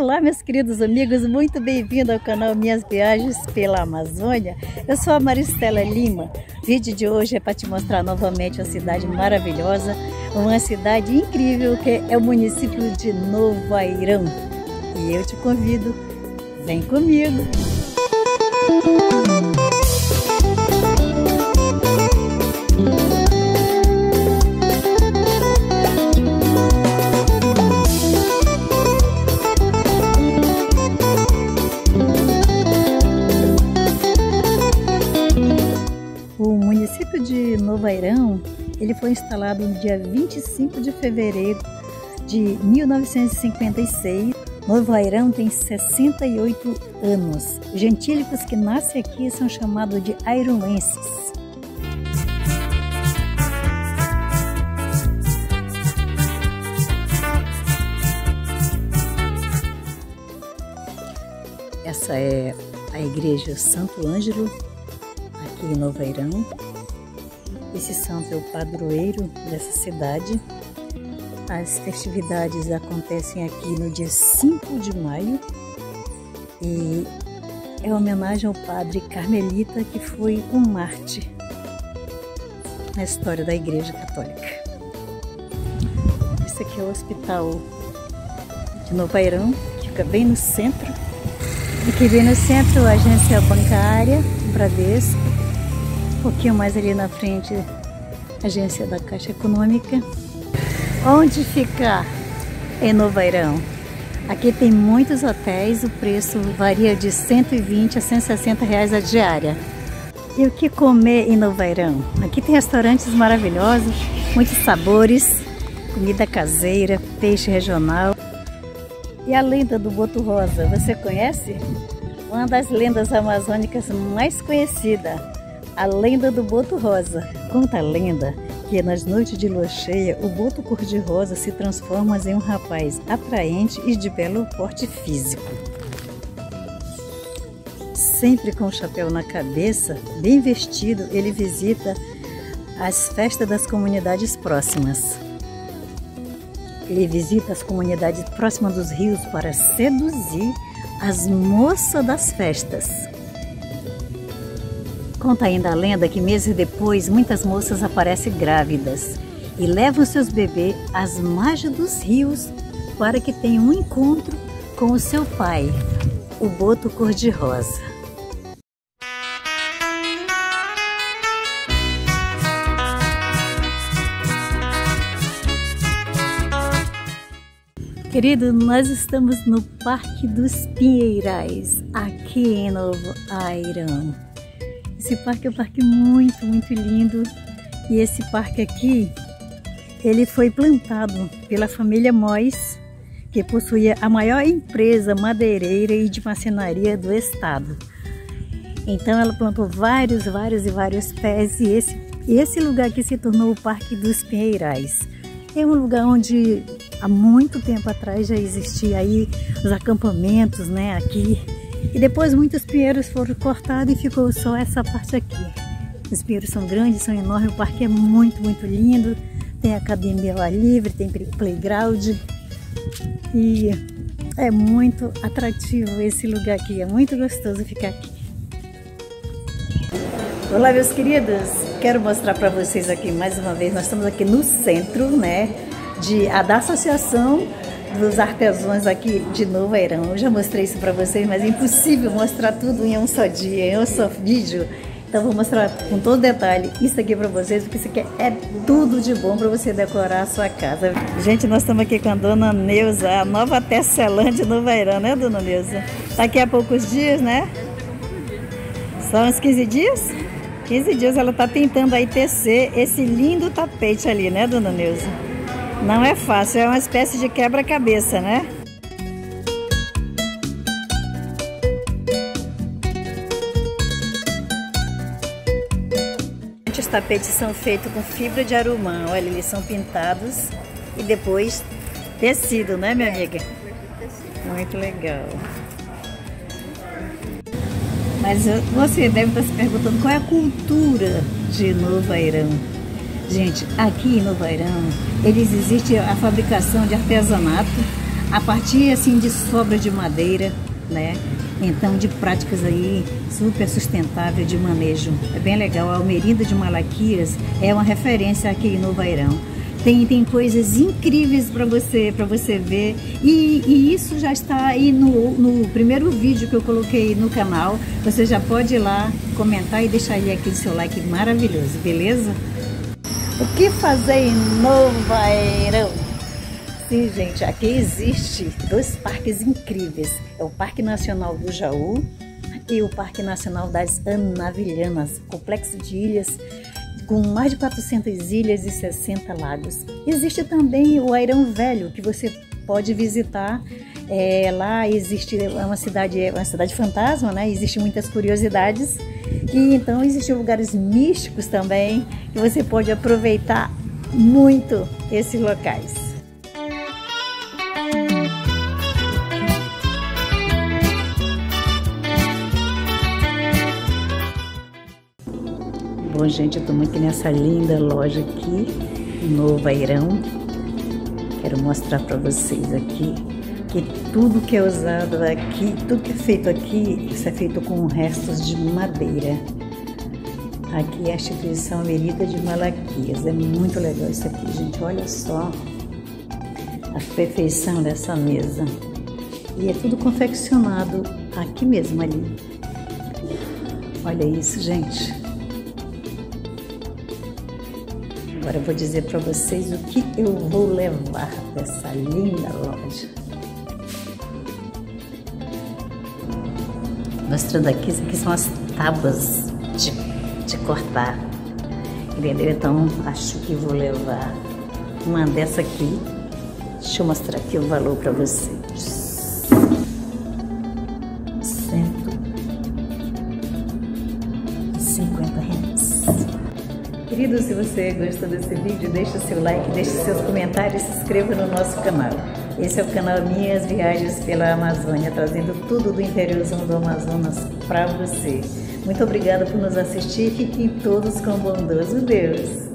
Olá, meus queridos amigos, muito bem-vindo ao canal Minhas Viagens pela Amazônia. Eu sou a Maristela Lima. O vídeo de hoje é para te mostrar novamente uma cidade maravilhosa, uma cidade incrível que é o município de Novo Airão. E eu te convido, vem comigo! O município de Novo Airão, ele foi instalado no dia 25 de fevereiro de 1956. Novo Airão tem 68 anos. Os gentílicos que nascem aqui são chamados de airoenses. Essa é a igreja Santo Ângelo, aqui em Novo Airão. Esse santo é o padroeiro dessa cidade. As festividades acontecem aqui no dia 5 de maio e é homenagem ao padre Carmelita, que foi um mártir na história da Igreja Católica. Esse aqui é o hospital de Novo Airão, que fica bem no centro. Aqui bem no centro, a agência bancária, Bradesco. Um pouquinho mais ali na frente, a agência da Caixa Econômica. Onde ficar em Novo Airão? Aqui tem muitos hotéis, o preço varia de 120 a 160 reais a diária. E o que comer em Novo Airão? Aqui tem restaurantes maravilhosos, muitos sabores, comida caseira, peixe regional. E a lenda do Boto Rosa, você conhece? Uma das lendas amazônicas mais conhecidas, a lenda do Boto Rosa. Conta a lenda que nas noites de lua cheia, o boto cor-de-rosa se transforma em um rapaz atraente e de belo porte físico. Sempre com o chapéu na cabeça, bem vestido, ele visita as festas das comunidades próximas. Ele visita as comunidades próximas dos rios para seduzir as moças das festas. Conta ainda a lenda que meses depois muitas moças aparecem grávidas e levam seus bebês às margens dos rios para que tenham um encontro com o seu pai, o boto cor-de-rosa. Querido, nós estamos no Parque dos Pinheirais, aqui em Novo Airão. Esse parque é um parque muito, muito lindo. E esse parque aqui, ele foi plantado pela família Mois, que possuía a maior empresa madeireira e de marcenaria do estado. Então ela plantou vários pés e esse lugar aqui se tornou o Parque dos Pinheirais. É um lugar onde há muito tempo atrás já existia aí os acampamentos, né, aqui. E depois muitos pinheiros foram cortados e ficou só essa parte aqui. Os pinheiros são grandes, são enormes, o parque é muito, muito lindo. Tem academia ao ar livre, tem playground. E é muito atrativo esse lugar aqui, é muito gostoso ficar aqui. Olá, meus queridos, quero mostrar para vocês aqui mais uma vez, nós estamos aqui no centro, né, da Associação dos Artesãos aqui de Novo Airão. Eu já mostrei isso para vocês, mas é impossível mostrar tudo em um só dia, em um só vídeo. Então vou mostrar com todo detalhe isso aqui para vocês, porque isso aqui é tudo de bom para você decorar a sua casa. Gente, nós estamos aqui com a dona Neuza, a nova tecelã de Novo Airão, né, dona Neuza? Tá aqui há poucos dias, né? Só uns 15 dias? 15 dias ela tá tentando aí tecer esse lindo tapete ali, né, dona Neuza? Não é fácil, é uma espécie de quebra-cabeça, né? Os tapetes são feitos com fibra de arumã, olha, eles são pintados e depois tecido, né, minha amiga? Muito legal. Mas você deve estar se perguntando qual é a cultura de Novo Airão. Gente, aqui em Novo Airão, existe a fabricação de artesanato, a partir assim de sobra de madeira, né? Então, de práticas aí super sustentável de manejo. É bem legal. A Almerinda de Malaquias é uma referência aqui em Novo Airão. Tem coisas incríveis para você ver. E isso já está aí no primeiro vídeo que eu coloquei no canal. Você já pode ir lá comentar e deixar aí aquele seu like maravilhoso, beleza? O que fazer em Novo Airão? Sim, gente, aqui existe 2 parques incríveis. É o Parque Nacional do Jaú e o Parque Nacional das Anavilhanas, complexo de ilhas com mais de 400 ilhas e 60 lagos. Existe também o Airão Velho, que você pode visitar. Lá existe uma cidade fantasma, né? Existem muitas curiosidades. E então existem lugares místicos também, que você pode aproveitar muito esses locais. Bom, gente, eu estou muito nessa linda loja aqui, Novo Airão. Quero mostrar para vocês aqui que tudo que é usado aqui, tudo que é feito aqui, isso é feito com restos de madeira. Aqui é a instituição Almerinda de Malaquias. É muito legal isso aqui, gente. Olha só a perfeição dessa mesa. E é tudo confeccionado aqui mesmo, ali. Olha isso, gente. Agora eu vou dizer para vocês o que eu vou levar dessa linda loja. Mostrando aqui, isso aqui são as tábuas de cortar. Entendeu? Então, acho que vou levar uma dessa aqui. Deixa eu mostrar aqui o valor para vocês. 150 reais. Querido, se você gostou desse vídeo, deixa seu like, deixe seus comentários e se inscreva no nosso canal. Esse é o canal Minhas Viagens pela Amazônia, trazendo tudo do interiorzão do Amazonas para você. Muito obrigada por nos assistir. Fiquem todos com o bondoso Deus.